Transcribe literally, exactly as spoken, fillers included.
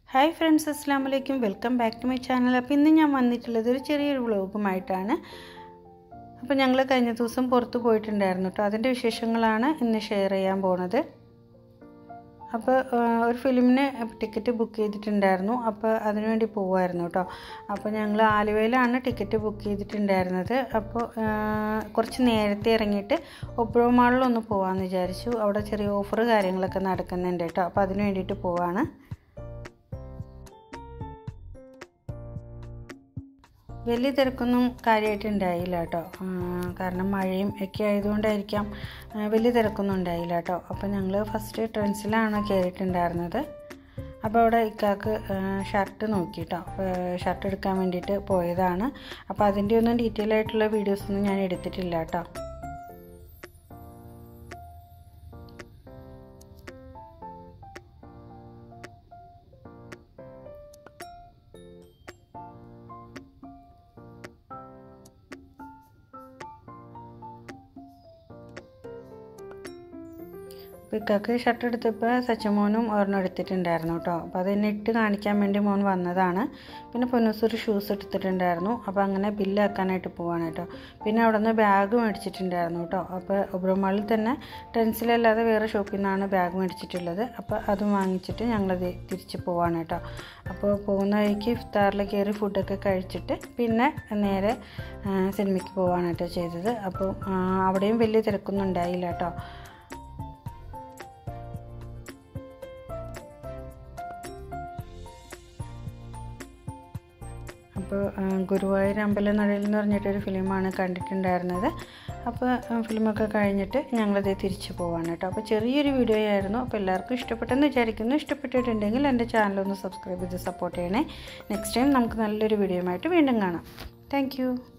Hi friends, അസ്സലാമു അലൈക്കും. Welcome back to my channel. അപ്പോൾ ഇന്ന് ഞാൻ വന്നിട്ടുള്ളത് ഒരു ചെറിയൊരു വ്ളോഗുമായിട്ടാണ്. അപ്പോൾ ഞങ്ങൾ കഴിഞ്ഞ ദിവസം പുറത്ത് പോയിട്ടുണ്ടായിരുന്നു കേട്ടോ. അതിൻ്റെ വിശേഷങ്ങളാണ് ഇന്ന് ഷെയർ ചെയ്യാൻ പോണത്. അപ്പോൾ ഒരു ഫിലിമിന് ടിക്കറ്റ് ബുക്ക് ചെയ്തിട്ടുണ്ടായിരുന്നു. അപ്പോൾ അതിനുവേണ്ടി പോവുമായിരുന്നു കേട്ടോ. അപ്പോൾ ഞങ്ങൾ ആലുവയിലാണ് ടിക്കറ്റ് ബുക്ക് ചെയ്തിട്ടുണ്ടായിരുന്നത്. അപ്പോൾ കുറച്ച് നേരത്തെ ഇറങ്ങിയിട്ട് ഒബ്രോ മാളിലൊന്ന് പോകാമെന്ന് വിചാരിച്ചു. അവിടെ ചെറിയ ഓഫർ കാര്യങ്ങളൊക്കെ നടക്കുന്നുണ്ട് കേട്ടോ. അപ്പോൾ അതിന് വേണ്ടിയിട്ട് പോവാണ്. വലിയ തിരക്കൊന്നും കാര്യമായിട്ട് ഉണ്ടായില്ല കേട്ടോ. കാരണം മഴയും ഒക്കെ ആയതുകൊണ്ടായിരിക്കാം വലിയ തിരക്കൊന്നും ഉണ്ടായില്ല കേട്ടോ. അപ്പോൾ ഞങ്ങൾ ഫസ്റ്റ് ട്രെൻഡ്സിലാണ് കയറിയിട്ടുണ്ടായിരുന്നത്. അപ്പോൾ അവിടെ ഇക്കാക്ക് ഷർട്ട് നോക്കി കേട്ടോ. ഷർട്ട് എടുക്കാൻ വേണ്ടിയിട്ട് പോയതാണ്. അപ്പോൾ അതിൻ്റെ ഒന്നും ഡീറ്റെയിൽ ആയിട്ടുള്ള വീഡിയോസൊന്നും ഞാൻ എടുത്തിട്ടില്ല കേട്ടോ. അപ്പോൾ ഇക്കാക്ക് ഷർട്ട് എടുത്തപ്പോൾ സച്ചമോനും ഒരെണ്ണം എടുത്തിട്ടുണ്ടായിരുന്നു കേട്ടോ. അപ്പോൾ അതെന്നെ ഇട്ട് കാണിക്കാൻ വേണ്ടി മോൻ വന്നതാണ്. പിന്നെ പൊന്നൂസൊരു ഷൂസ് എടുത്തിട്ടുണ്ടായിരുന്നു. അപ്പോൾ അങ്ങനെ ബില്ലാക്കാനായിട്ട് പോവാണ് കേട്ടോ. പിന്നെ അവിടെ നിന്ന് ബാഗ് മേടിച്ചിട്ടുണ്ടായിരുന്നു കേട്ടോ. അപ്പോൾ ഒബ്രോ മാളിൽ തന്നെ ട്രെൻഡ്സിലല്ലാതെ വേറെ ഷോപ്പിൽ നിന്നാണ് ബാഗ് മേടിച്ചിട്ടുള്ളത്. അപ്പോൾ അതും വാങ്ങിച്ചിട്ട് ഞങ്ങളത് തിരിച്ച് പോവാണ് കേട്ടോ. അപ്പോൾ പോകുന്ന വഴിക്ക് ഇഫ്താറിൽ കയറി ഫുഡൊക്കെ കഴിച്ചിട്ട് പിന്നെ നേരെ സിനിമയ്ക്ക് പോവാണ് കേട്ടോ ചെയ്തത്. അപ്പോൾ അവിടെയും വലിയ തിരക്കൊന്നും ഉണ്ടായില്ല കേട്ടോ. അപ്പോൾ ഗുരുവായൂർ അമ്പലനടയിൽ എന്ന് പറഞ്ഞിട്ടൊരു ഫിലിമാണ് കണ്ടിട്ടുണ്ടായിരുന്നത്. അപ്പോൾ ഫിലിമൊക്കെ കഴിഞ്ഞിട്ട് ഞങ്ങളത് തിരിച്ചു പോവാണ് കേട്ടോ. അപ്പോൾ ചെറിയൊരു വീഡിയോ ആയിരുന്നു. അപ്പോൾ എല്ലാവർക്കും ഇഷ്ടപ്പെട്ടെന്ന് വിചാരിക്കുന്നു. ഇഷ്ടപ്പെട്ടിട്ടുണ്ടെങ്കിൽ എൻ്റെ ചാനലൊന്ന് സബ്സ്ക്രൈബ് ചെയ്ത് സപ്പോർട്ട് ചെയ്യണേ. നെക്സ്റ്റ് ടൈം നമുക്ക് നല്ലൊരു വീഡിയോയുമായിട്ട് വീണ്ടും കാണാം. താങ്ക്